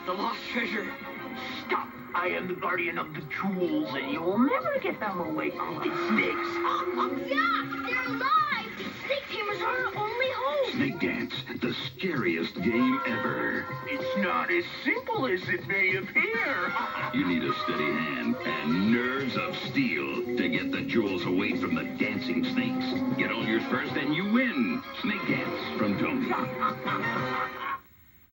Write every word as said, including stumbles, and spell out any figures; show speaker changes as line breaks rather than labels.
the lost treasure.
Stop! I am the guardian of the jewels, and you will never get them away, crooked snakes.
Yeah, they're alive! Snake tamers are our only hope!
Snake Dance, the scariest game ever.
It's not as simple as it may appear.
You need a steady hand and nerves of steel to get the jewels away from the dancing snakes. Get all yours first and you win. Snake Dance from Tomy.